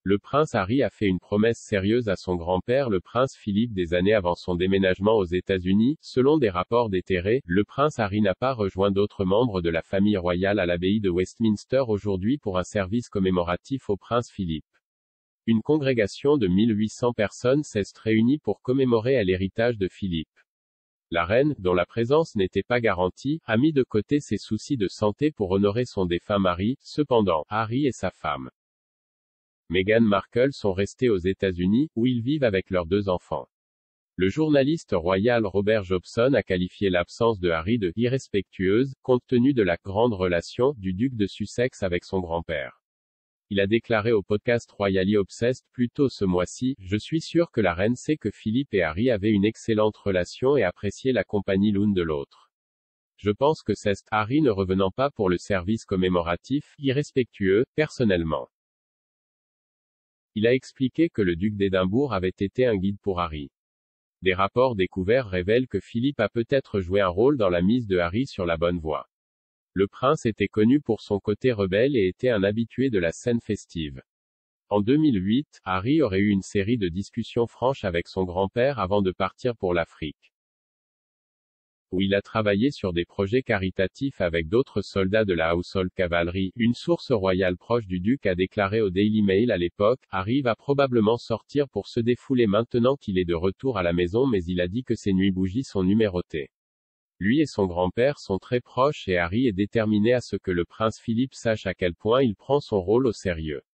Le prince Harry a fait une promesse sérieuse à son grand-père le prince Philippe des années avant son déménagement aux États-Unis. Selon des rapports déterrés, le prince Harry n'a pas rejoint d'autres membres de la famille royale à l'abbaye de Westminster aujourd'hui pour un service commémoratif au prince Philippe. Une congrégation de 1800 personnes s'est réunie pour commémorer l'héritage de Philippe. La reine, dont la présence n'était pas garantie, a mis de côté ses soucis de santé pour honorer son défunt mari. Cependant, Harry et sa femme Meghan Markle sont restés aux États-Unis, où ils vivent avec leurs 2 enfants. Le journaliste royal Robert Jobson a qualifié l'absence de Harry de « irrespectueuse », compte tenu de la « grande relation » du duc de Sussex avec son grand-père. Il a déclaré au podcast Royally Obsessed plus tôt ce mois-ci: « Je suis sûr que la reine sait que Philippe et Harry avaient une excellente relation et appréciaient la compagnie l'une de l'autre. Je pense que c'est Harry ne revenant pas pour le service commémoratif, irrespectueux, personnellement. » Il a expliqué que le duc d'Édimbourg avait été un guide pour Harry. Des rapports découverts révèlent que Philippe a peut-être joué un rôle dans la mise de Harry sur la bonne voie. Le prince était connu pour son côté rebelle et était un habitué de la scène festive. En 2008, Harry aurait eu une série de discussions franches avec son grand-père avant de partir pour l'Afrique, où il a travaillé sur des projets caritatifs avec d'autres soldats de la Household Cavalry. Une source royale proche du duc a déclaré au Daily Mail à l'époque: « Harry va probablement sortir pour se défouler maintenant qu'il est de retour à la maison, mais il a dit que ses nuits bougies sont numérotées. » Lui et son grand-père sont très proches et Harry est déterminé à ce que le prince Philippe sache à quel point il prend son rôle au sérieux.